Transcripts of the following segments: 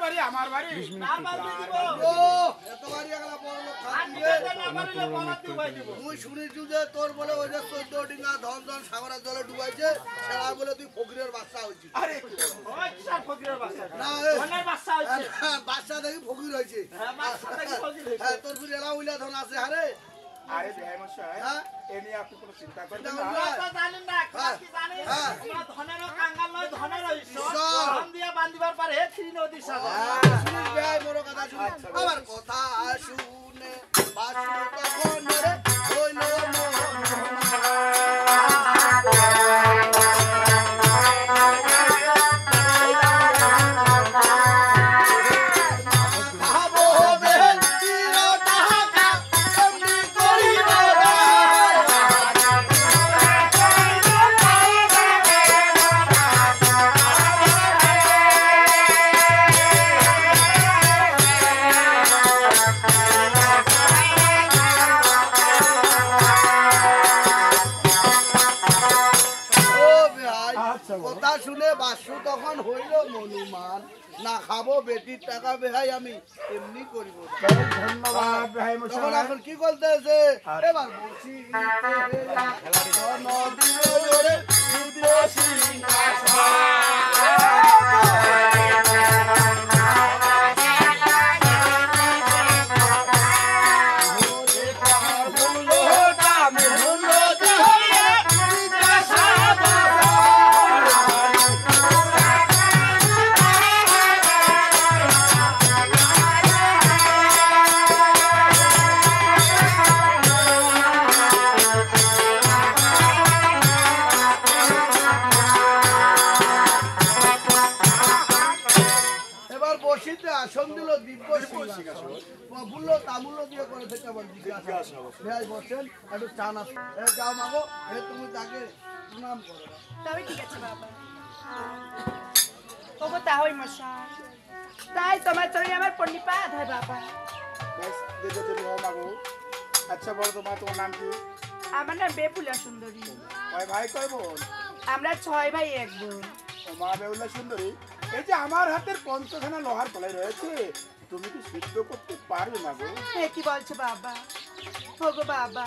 বাড়ি আমার বাড়ি এত বাড়ি গেলা বড় লোক খাইয়ে তুই শুনেছি যে তোর বলে ওই যে 14 ডিঙ্গা ধন ধন সাগরের জলে ডুবাইছে সেটা বলে তুই ফকিরের বাচ্চা হইছিস। আরে ওই স্যার ফকিরের বাচ্চা না ধনের বাচ্চা হইছে বাচ্চা দেখি ফকির হইছে। হ্যাঁ বাচ্চা দেখি ফকির হইছে। হ্যাঁ তোর ফিরে এলা উইলা ধন আছে আরে আরে ভাই মশাই এ নিয়ে আপনি কোনো চিন্তা করবেন না। আমরা জানেন না কি জানেন আমরা ধনেরও কাঙ্গাল নয় ধনেরও ঈশ্বর ধন দিয়া বান্ধিবার পারে ত্রি নদী সাগর। শুনিস ভাই মোর কথা শুনে আমার কথা শুনে বাসু তখন রে হইল কথা শুনে বাসু তখন হইল মনুমান না খাবো বেটির টাকা বেহাই আমি এমনি করিব। ধন্যবাদ ভাই তখন মশাই। এখন কি করতেছে এবার বসি আসন দিল দিব্য সিংহাসন প্রফুল্ল তামুল্য দিয়ে করে থেকে আবার জিজ্ঞাসা ভাই বসেন একটু চা না যাও মাগো তুমি তাকে প্রণাম করো। তবে ঠিক আছে বাবা। ওগো তাহই মশাই তাই তোমার চরণে আমার পণ্ডিপাত হয় বাবা। আচ্ছা বলো তোমার নাম কি? আমার নাম বেপুলা সুন্দরী। কয় ভাই কয় বোন? আমরা 6 ভাই 1 বোন। ও মা বেহুলা সুন্দরী, এই যে আমার হাতের পঞ্চখানা লোহার কলাই রয়েছে তুমি কি সিদ্ধ করতে পারবে না গো? কি বলছো বাবা? ওগো বাবা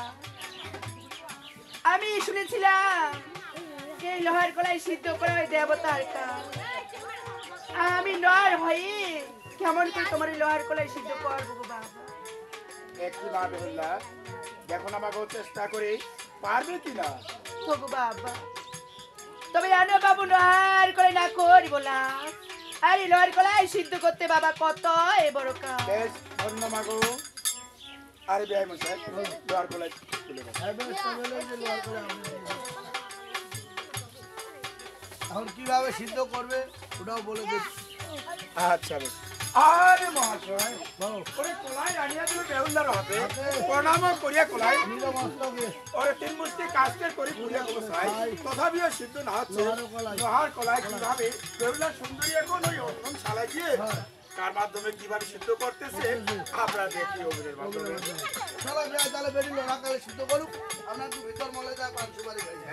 আমি শুনেছিলাম এই লোহার কলাই সিদ্ধ করে ওই দেবতার কাজ। আমি নর হই কেমন করে তোমার এই লোহার কলাই সিদ্ধ করবো গো বাবা? একটি মা বেহুলা দেখো না মাগো চেষ্টা করে পারবে কিনা। ওগো বাবা তবে জানো বাবু লোহার কলাই না করিব না। আর এই লোহার কলাই সিদ্ধ করতে বাবা কত এ বড় কাজ। বেশ ধন্য মাগো। আরে বেহাই মশাই লোহার কলাই তুলে দাও। এখন কিভাবে সিদ্ধ করবে ওটাও বলে দিচ্ছি। আচ্ছা বেশ। আরে মহাশয় ওরে কলাই আনিয়া দিল বেহুলার হাতে প্রণাম করিয়া কলাই ওরে 3 মুষ্টি কাস্তে করি পুরিয়া কলাই তথাপিও সিদ্ধ না হচ্ছে। লোহার কলাই কিভাবে বেহুলার সুন্দরী এখন ওই অর্পণ শালায় গিয়ে কার মাধ্যমে কিভাবে সিদ্ধ করতেছে আমরা দেখি ওদের মাধ্যমে। চলো তাহলে বেরিয়ে লোহা কালে সিদ্ধ করুক আমরা একটু ভিতর মলে যায় 5 সুপারি খাই।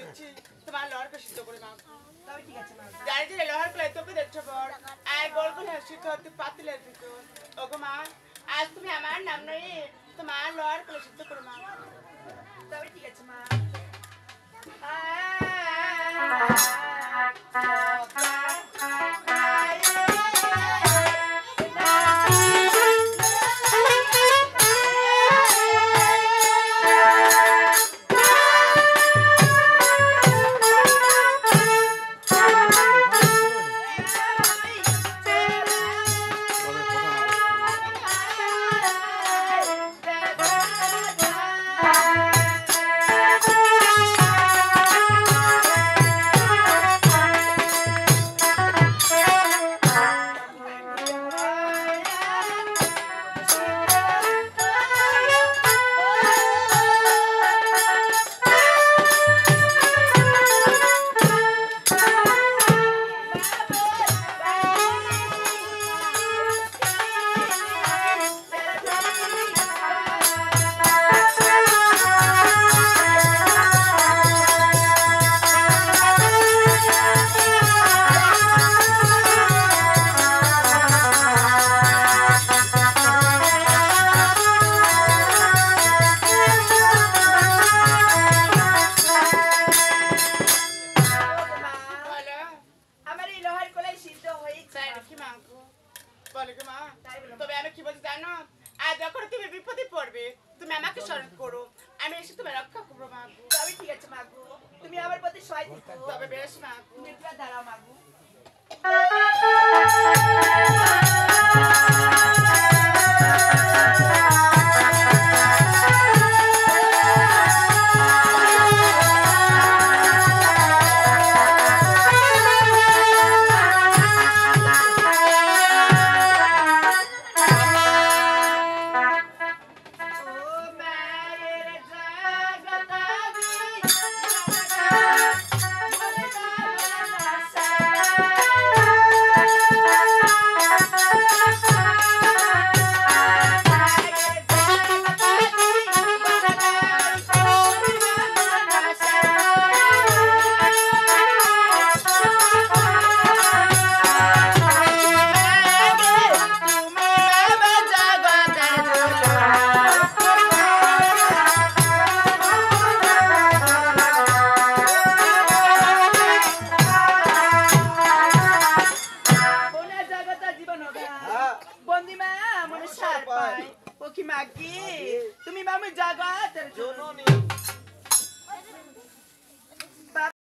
দিচ্ছি তোমার লহরকে সিদ্ধ করে মা তবে ঠিক আছে মা জানি যে লহর কলাই তোকে দেখছো বর আর গোল গোল সিদ্ধ হতে পাতিলের ভিতর ওগো মা আজ তুমি আমার নাম নয় তোমার লহর কলাই সিদ্ধ করে মা তবে ঠিক আছে মা তবে আমি কি বলছি জানো আর যখন তুমি বিপদে পড়বে তুমি আমাকে স্মরণ করো আমি এসে তোমার রক্ষা করবো মাগু তবে ঠিক আছে মাগু তুমি আমার প্রতি সহায় থেকো তবে বেশ মাগু তুমি একটু দাঁড়াও মাগু